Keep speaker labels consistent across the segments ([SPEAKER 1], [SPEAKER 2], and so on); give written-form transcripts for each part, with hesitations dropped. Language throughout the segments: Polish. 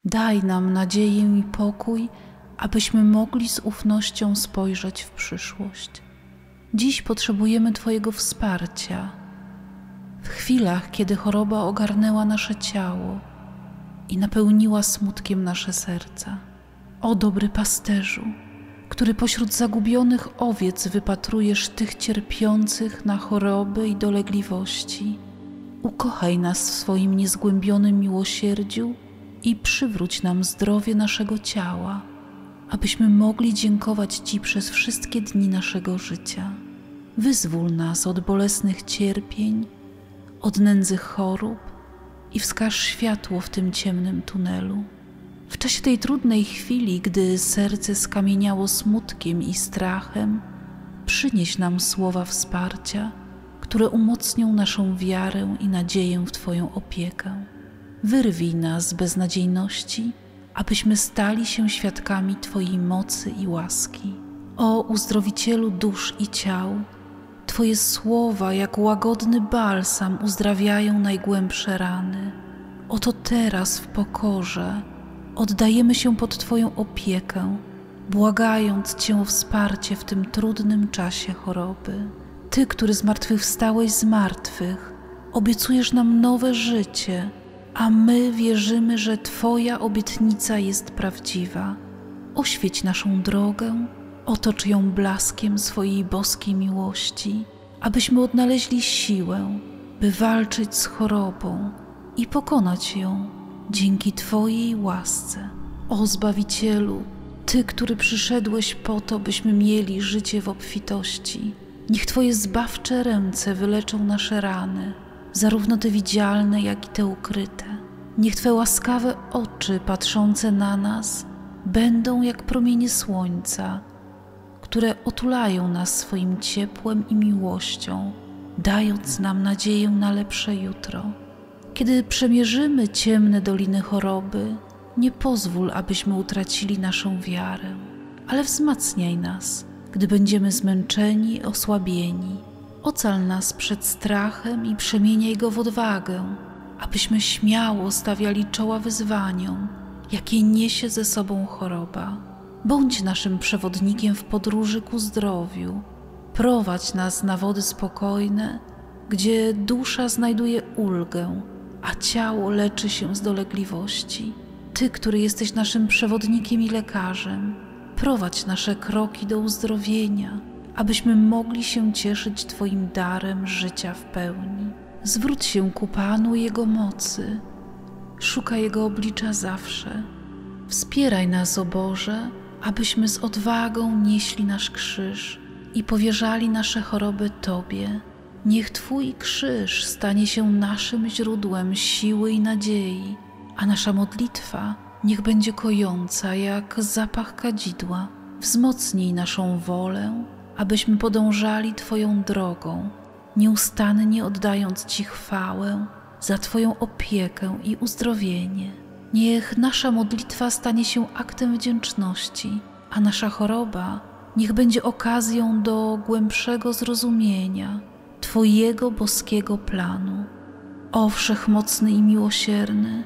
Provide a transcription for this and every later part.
[SPEAKER 1] Daj nam nadzieję i pokój, abyśmy mogli z ufnością spojrzeć w przyszłość. Dziś potrzebujemy Twojego wsparcia. W chwilach, kiedy choroba ogarnęła nasze ciało i napełniła smutkiem nasze serca. O dobry pasterzu, który pośród zagubionych owiec wypatrujesz tych cierpiących na choroby i dolegliwości, ukochaj nas w swoim niezgłębionym miłosierdziu i przywróć nam zdrowie naszego ciała, abyśmy mogli dziękować Ci przez wszystkie dni naszego życia. Wyzwól nas od bolesnych cierpień, od nędzy chorób i wskaż światło w tym ciemnym tunelu. W czasie tej trudnej chwili, gdy serce skamieniało smutkiem i strachem, przynieś nam słowa wsparcia, które umocnią naszą wiarę i nadzieję w Twoją opiekę. Wyrwij nas z beznadziejności, abyśmy stali się świadkami Twojej mocy i łaski. O uzdrowicielu dusz i ciał, Twoje słowa jak łagodny balsam uzdrawiają najgłębsze rany. Oto teraz w pokorze oddajemy się pod Twoją opiekę, błagając Cię o wsparcie w tym trudnym czasie choroby. Ty, który zmartwychwstałeś z martwych, obiecujesz nam nowe życie, a my wierzymy, że Twoja obietnica jest prawdziwa. Oświeć naszą drogę, otocz ją blaskiem swojej boskiej miłości, abyśmy odnaleźli siłę, by walczyć z chorobą i pokonać ją dzięki Twojej łasce. O Zbawicielu, Ty, który przyszedłeś po to, byśmy mieli życie w obfitości, niech Twoje zbawcze ręce wyleczą nasze rany, zarówno te widzialne, jak i te ukryte. Niech Twe łaskawe oczy patrzące na nas będą jak promienie słońca, które otulają nas swoim ciepłem i miłością, dając nam nadzieję na lepsze jutro. Kiedy przemierzymy ciemne doliny choroby, nie pozwól, abyśmy utracili naszą wiarę, ale wzmacniaj nas, gdy będziemy zmęczeni i osłabieni. Ocal nas przed strachem i przemieniaj go w odwagę, abyśmy śmiało stawiali czoła wyzwaniom, jakie niesie ze sobą choroba. Bądź naszym przewodnikiem w podróży ku zdrowiu. Prowadź nas na wody spokojne, gdzie dusza znajduje ulgę, a ciało leczy się z dolegliwości. Ty, który jesteś naszym przewodnikiem i lekarzem, prowadź nasze kroki do uzdrowienia, abyśmy mogli się cieszyć Twoim darem życia w pełni. Zwróć się ku Panu i Jego mocy. Szukaj Jego oblicza zawsze. Wspieraj nas, o Boże, abyśmy z odwagą nieśli nasz krzyż i powierzali nasze choroby Tobie. Niech Twój krzyż stanie się naszym źródłem siły i nadziei, a nasza modlitwa niech będzie kojąca jak zapach kadzidła. Wzmocnij naszą wolę, abyśmy podążali Twoją drogą, nieustannie oddając Ci chwałę za Twoją opiekę i uzdrowienie. Niech nasza modlitwa stanie się aktem wdzięczności, a nasza choroba niech będzie okazją do głębszego zrozumienia Twojego boskiego planu. O Wszechmocny i Miłosierny,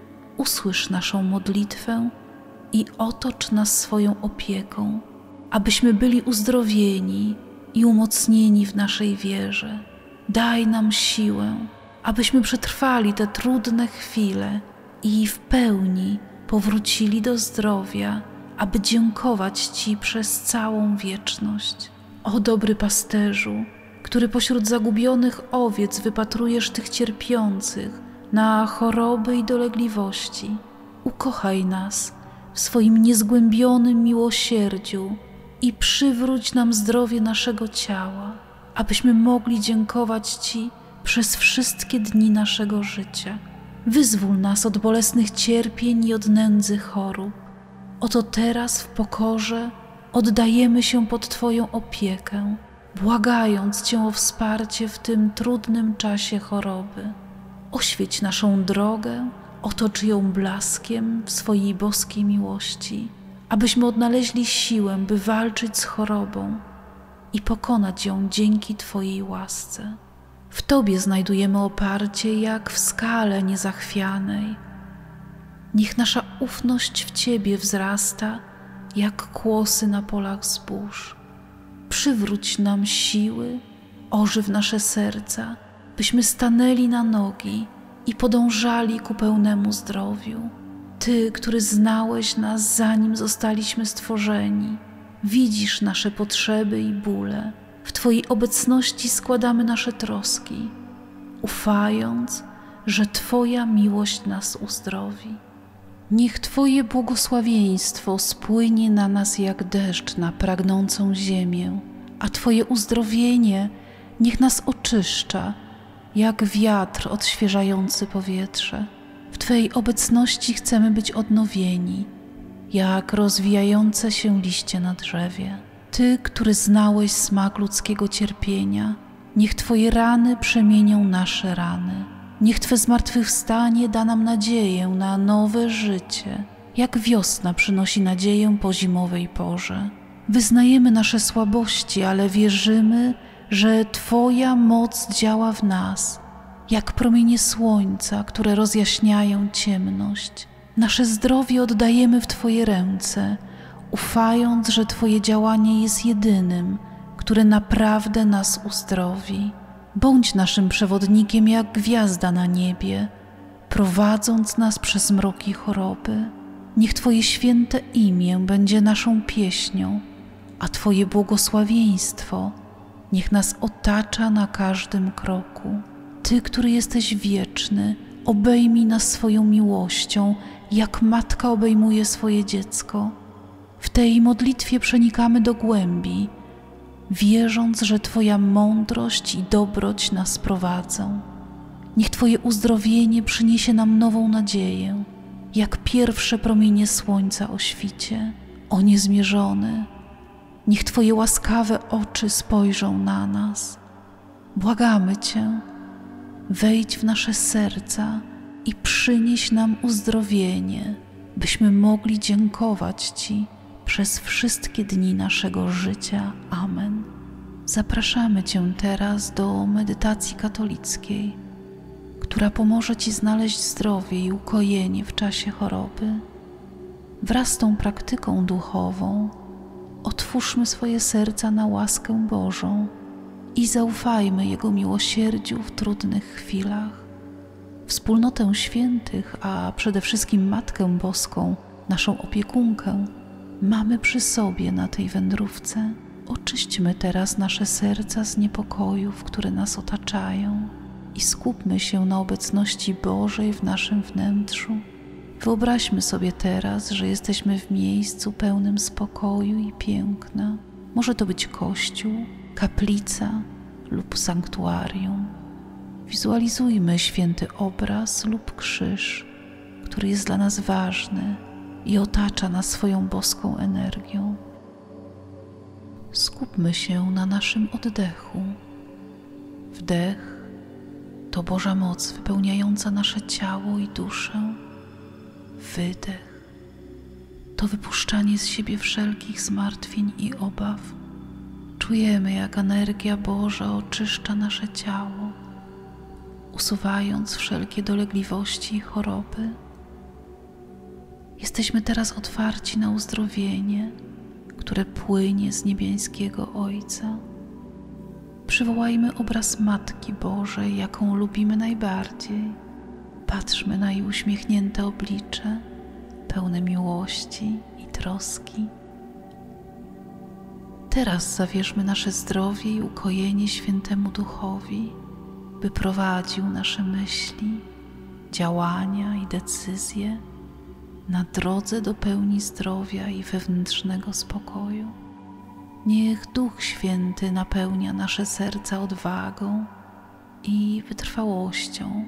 [SPEAKER 1] usłysz naszą modlitwę i otocz nas swoją opieką, abyśmy byli uzdrowieni i umocnieni w naszej wierze. Daj nam siłę, abyśmy przetrwali te trudne chwile i w pełni powrócili do zdrowia, aby dziękować Ci przez całą wieczność. O dobry pasterzu, który pośród zagubionych owiec wypatrujesz tych cierpiących na choroby i dolegliwości, ukochaj nas w swoim niezgłębionym miłosierdziu i przywróć nam zdrowie naszego ciała, abyśmy mogli dziękować Ci przez wszystkie dni naszego życia. Wyzwól nas od bolesnych cierpień i od nędzy chorób. Oto teraz w pokorze oddajemy się pod Twoją opiekę, błagając Cię o wsparcie w tym trudnym czasie choroby. Oświeć naszą drogę, otocz ją blaskiem w swojej boskiej miłości, abyśmy odnaleźli siłę, by walczyć z chorobą i pokonać ją dzięki Twojej łasce. W Tobie znajdujemy oparcie jak w skale niezachwianej. Niech nasza ufność w Ciebie wzrasta, jak kłosy na polach zbóż. Przywróć nam siły, ożyw nasze serca, byśmy stanęli na nogi i podążali ku pełnemu zdrowiu. Ty, który znałeś nas, zanim zostaliśmy stworzeni, widzisz nasze potrzeby i bóle. W Twojej obecności składamy nasze troski, ufając, że Twoja miłość nas uzdrowi. Niech Twoje błogosławieństwo spłynie na nas jak deszcz na pragnącą ziemię, a Twoje uzdrowienie niech nas oczyszcza, jak wiatr odświeżający powietrze. W Twojej obecności chcemy być odnowieni, jak rozwijające się liście na drzewie. Ty, który znałeś smak ludzkiego cierpienia, niech Twoje rany przemienią nasze rany. Niech Twe zmartwychwstanie da nam nadzieję na nowe życie, jak wiosna przynosi nadzieję po zimowej porze. Wyznajemy nasze słabości, ale wierzymy, że Twoja moc działa w nas, jak promienie słońca, które rozjaśniają ciemność. Nasze zdrowie oddajemy w Twoje ręce, ufając, że Twoje działanie jest jedynym, które naprawdę nas uzdrowi. Bądź naszym przewodnikiem jak gwiazda na niebie, prowadząc nas przez mroki choroby. Niech Twoje święte imię będzie naszą pieśnią, a Twoje błogosławieństwo niech nas otacza na każdym kroku. Ty, który jesteś wieczny, obejmij nas swoją miłością, jak matka obejmuje swoje dziecko. W tej modlitwie przenikamy do głębi, wierząc, że Twoja mądrość i dobroć nas prowadzą. Niech Twoje uzdrowienie przyniesie nam nową nadzieję, jak pierwsze promienie słońca o świcie. O niezmierzony, niech Twoje łaskawe oczy spojrzą na nas. Błagamy Cię, wejdź w nasze serca i przynieś nam uzdrowienie, byśmy mogli dziękować Ci przez wszystkie dni naszego życia. Amen. Zapraszamy Cię teraz do medytacji katolickiej, która pomoże Ci znaleźć zdrowie i ukojenie w czasie choroby. Wraz z tą praktyką duchową otwórzmy swoje serca na łaskę Bożą i zaufajmy Jego miłosierdziu w trudnych chwilach. Wspólnotę świętych, a przede wszystkim Matkę Boską, naszą opiekunkę, mamy przy sobie na tej wędrówce. Oczyśćmy teraz nasze serca z niepokojów, które nas otaczają, i skupmy się na obecności Bożej w naszym wnętrzu. Wyobraźmy sobie teraz, że jesteśmy w miejscu pełnym spokoju i piękna. Może to być kościół, kaplica lub sanktuarium. Wizualizujmy święty obraz lub krzyż, który jest dla nas ważny i otacza nas swoją boską energią. Skupmy się na naszym oddechu. Wdech to Boża moc wypełniająca nasze ciało i duszę. Wydech to wypuszczanie z siebie wszelkich zmartwień i obaw. Czujemy, jak energia Boża oczyszcza nasze ciało, usuwając wszelkie dolegliwości i choroby. Jesteśmy teraz otwarci na uzdrowienie, które płynie z niebiańskiego Ojca. Przywołajmy obraz Matki Bożej, jaką lubimy najbardziej. Patrzmy na jej uśmiechnięte oblicze, pełne miłości i troski. Teraz zawierzmy nasze zdrowie i ukojenie Świętemu Duchowi, by prowadził nasze myśli, działania i decyzje na drodze do pełni zdrowia i wewnętrznego spokoju. Niech Duch Święty napełnia nasze serca odwagą i wytrwałością.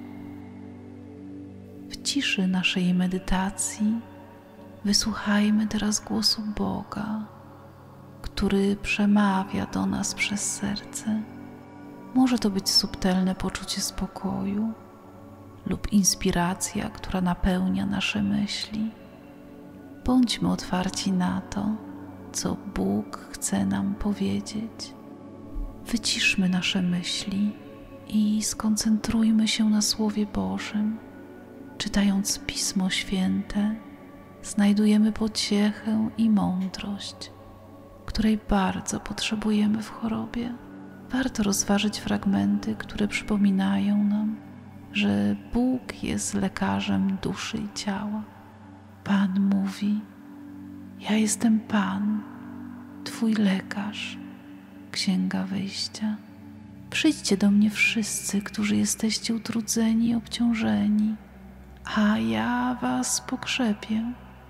[SPEAKER 1] W ciszy naszej medytacji wysłuchajmy teraz głosu Boga, który przemawia do nas przez serce. Może to być subtelne poczucie spokoju lub inspiracja, która napełnia nasze myśli. Bądźmy otwarci na to, co Bóg chce nam powiedzieć. Wyciszmy nasze myśli i skoncentrujmy się na Słowie Bożym. Czytając Pismo Święte, znajdujemy pociechę i mądrość, której bardzo potrzebujemy w chorobie. Warto rozważyć fragmenty, które przypominają nam, że Bóg jest lekarzem duszy i ciała. Pan mówi: ja jestem Pan, Twój lekarz. Księga Wyjścia. Przyjdźcie do mnie wszyscy, którzy jesteście utrudzeni i obciążeni, a ja was pokrzepię.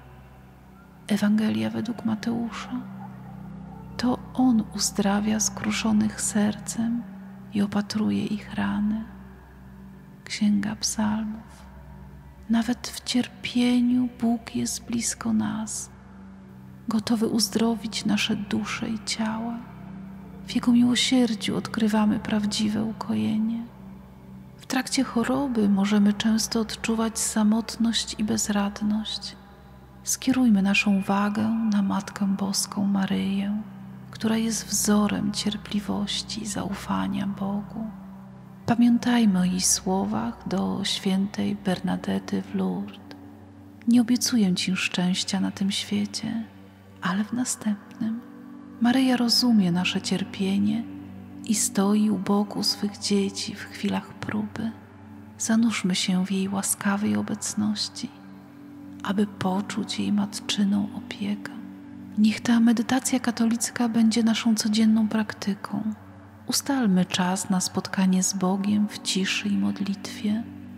[SPEAKER 1] Ewangelia według Mateusza. To On uzdrawia skruszonych sercem i opatruje ich rany. Księga Psalmów. Nawet w cierpieniu Bóg jest blisko nas, gotowy uzdrowić nasze dusze i ciała. W Jego miłosierdziu odkrywamy prawdziwe ukojenie. W trakcie choroby możemy często odczuwać samotność i bezradność. Skierujmy naszą uwagę na Matkę Boską Maryję, która jest wzorem cierpliwości i zaufania Bogu. Pamiętajmy o jej słowach do świętej Bernadety w Lourdes. Nie obiecuję Ci szczęścia na tym świecie, ale w następnym. Maryja rozumie nasze cierpienie i stoi u boku swych dzieci w chwilach próby. Zanurzmy się w jej łaskawej obecności, aby poczuć jej matczyną opiekę. Niech ta medytacja katolicka będzie naszą codzienną praktyką. Ustalmy czas na spotkanie z Bogiem w ciszy i modlitwie.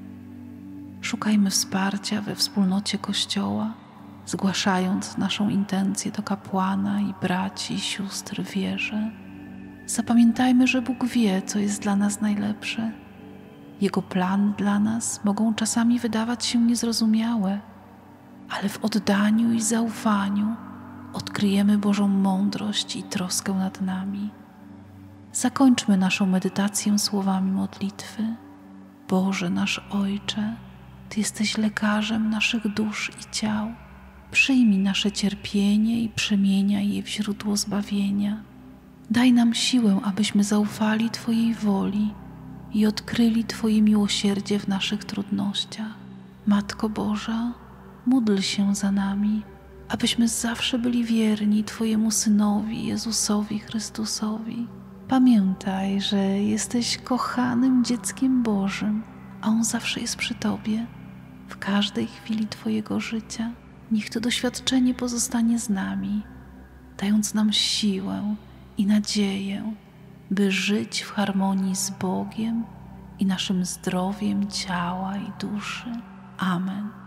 [SPEAKER 1] Szukajmy wsparcia we wspólnocie Kościoła, zgłaszając naszą intencję do kapłana i braci i sióstr w wierze. Zapamiętajmy, że Bóg wie, co jest dla nas najlepsze. Jego plany dla nas mogą czasami wydawać się niezrozumiałe, ale w oddaniu i zaufaniu odkryjemy Bożą mądrość i troskę nad nami. Zakończmy naszą medytację słowami modlitwy. Boże nasz Ojcze, Ty jesteś lekarzem naszych dusz i ciał. Przyjmij nasze cierpienie i przemieniaj je w źródło zbawienia. Daj nam siłę, abyśmy zaufali Twojej woli i odkryli Twoje miłosierdzie w naszych trudnościach. Matko Boża, módl się za nami, abyśmy zawsze byli wierni Twojemu Synowi, Jezusowi Chrystusowi. Pamiętaj, że jesteś kochanym dzieckiem Bożym, a On zawsze jest przy Tobie, w każdej chwili Twojego życia. Niech to doświadczenie pozostanie z nami, dając nam siłę i nadzieję, by żyć w harmonii z Bogiem i naszym zdrowiem ciała i duszy. Amen.